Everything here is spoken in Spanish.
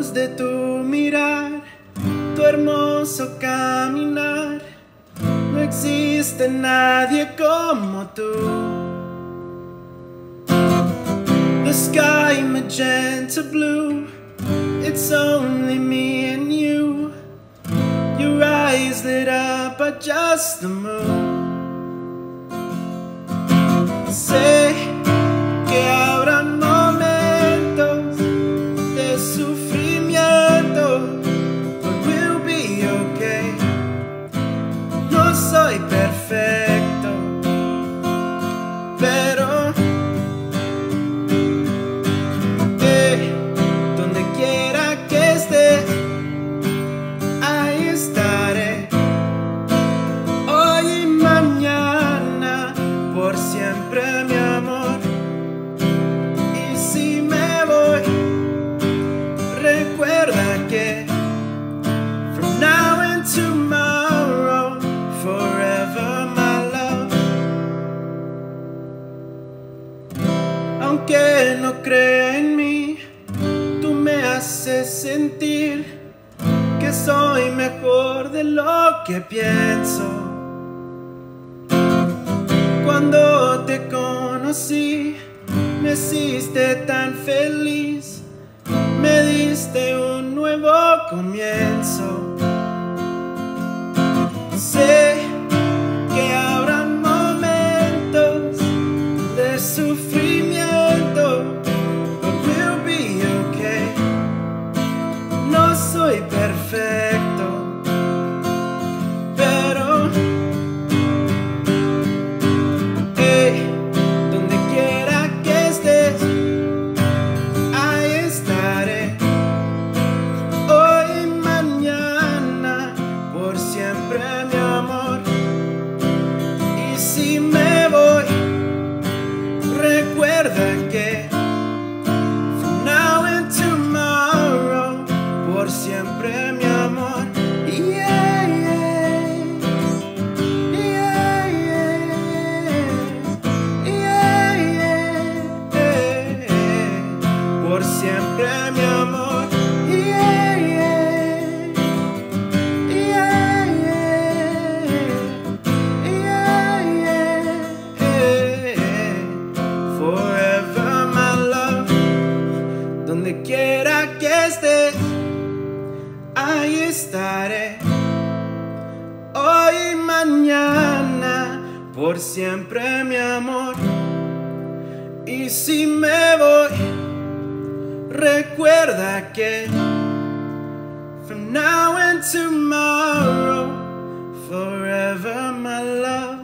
luz de tu mirar, tu hermoso caminar. No existe nadie como tú. The sky magenta blue, it's only me and you. Your eyes lit up by just the moon. Sé que habrá momentos de sufrimiento, but we'll be okay. No soy perfecto, pero donde quiera que esté, ahí estaré. Hoy y mañana, por siempre, mi amor. Y si me voy, recuerda que from now and tomorrow, forever my love. Aunque no crea en mí, tú me haces sentir que soy mejor de lo que pienso. Cuando te conocí, me hiciste tan feliz, me diste un nuevo comienzo. Sé que habrá momentos de sufrimiento, but we'll be okay. No soy perfecto, pero donde quiera que estés, ahí estaré. Hoy y mañana, por siempre, mi amor. Y si me voy, recuerda que from now and tomorrow, por siempre, mi amor. Yeah, yeah. Yeah, yeah. Yeah, yeah. Por siempre, mi amor. Yeah, yeah. Yeah, yeah. Yeah, yeah. Forever my love. Donde quiera que estés, ahí estaré. Hoy y mañana, por siempre, mi amor. Y si me voy, recuerda que from now and tomorrow, forever my love.